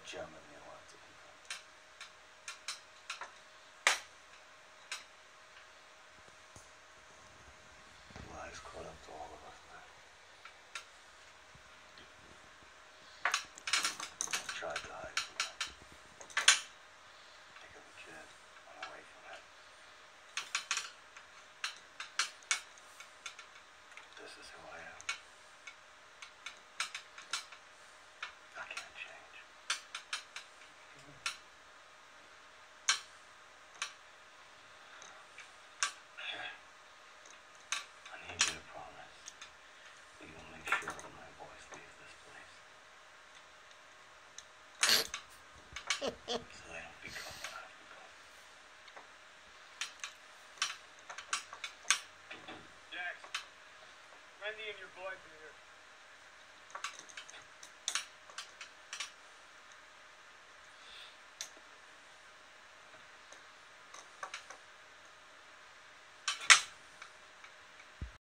Germany and lots of people. Lies caught up to all of us now. I tried to hide from that. Think of a kid, run away from it. This is who I am. I can't change. I need you to promise that you'll make sure that my boys leave this place. So they don't become what I've become. Jax, Wendy and your boys are here.